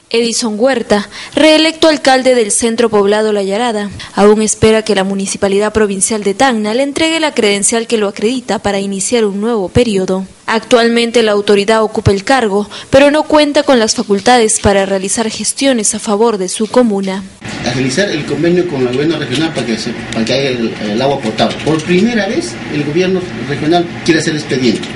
Edison Huerta, reelecto alcalde del centro poblado La Yarada, aún espera que la Municipalidad Provincial de Tacna le entregue la credencial que lo acredita para iniciar un nuevo periodo. Actualmente la autoridad ocupa el cargo, pero no cuenta con las facultades para realizar gestiones a favor de su comuna. Realizar el convenio con el gobierno regional para que haya el agua potable. Por primera vez el gobierno regional quiere hacer expediente,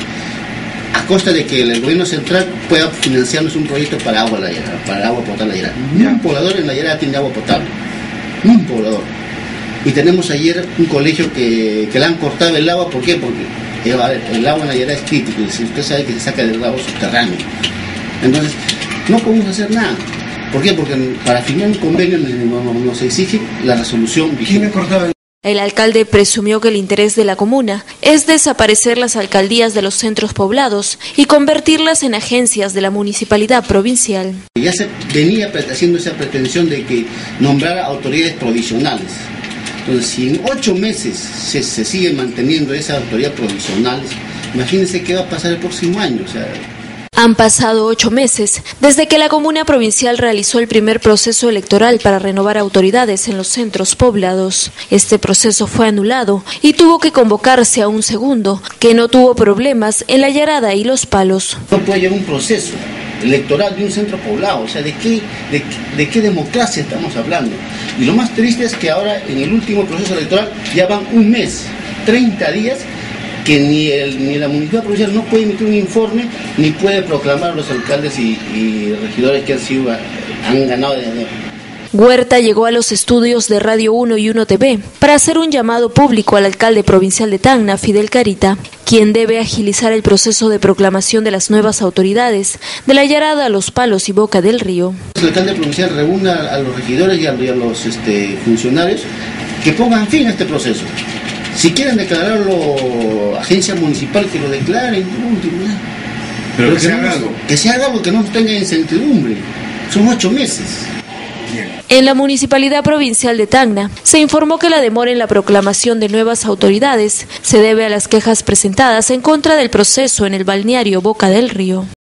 a costa de que el gobierno central pueda financiarnos un proyecto para agua potable en La Yarada. Un poblador en La Yarada tiene agua potable, un poblador. Y tenemos ayer un colegio que le han cortado el agua. ¿Por qué? Porque el agua en La Yarada es crítico, y usted sabe que se saca del agua subterráneo. Entonces, no podemos hacer nada. ¿Por qué? Porque para firmar un convenio nos exige la resolución vigente. El alcalde presumió que el interés de la comuna es desaparecer las alcaldías de los centros poblados y convertirlas en agencias de la municipalidad provincial. Ya se venía haciendo esa pretensión de que nombrara autoridades provisionales. Entonces, si en 8 meses se sigue manteniendo esa autoridad provisional, imagínense qué va a pasar el próximo año. Han pasado 8 meses desde que la comuna provincial realizó el primer proceso electoral para renovar autoridades en los centros poblados. Este proceso fue anulado y tuvo que convocarse a un segundo, que no tuvo problemas en La Yarada y Los Palos. No puede llevar un proceso electoral de un centro poblado, ¿de qué democracia estamos hablando? Y lo más triste es que ahora en el último proceso electoral ya van un mes, 30 días, que ni la municipalidad provincial no puede emitir un informe, ni puede proclamar a los alcaldes y regidores que han ganado de dinero. Huerta llegó a los estudios de Radio 1 y 1 TV para hacer un llamado público al alcalde provincial de Tacna, Fidel Carita, quien debe agilizar el proceso de proclamación de las nuevas autoridades de La Yarada, Los Palos y Boca del Río. El alcalde provincial reúna a los regidores y a los funcionarios que pongan fin a este proceso. Si quieren declararlo agencia municipal, que lo declaren, pero que se haga algo que no tenga incertidumbre. Son 8 meses. En la Municipalidad Provincial de Tacna se informó que la demora en la proclamación de nuevas autoridades se debe a las quejas presentadas en contra del proceso en el balneario Boca del Río.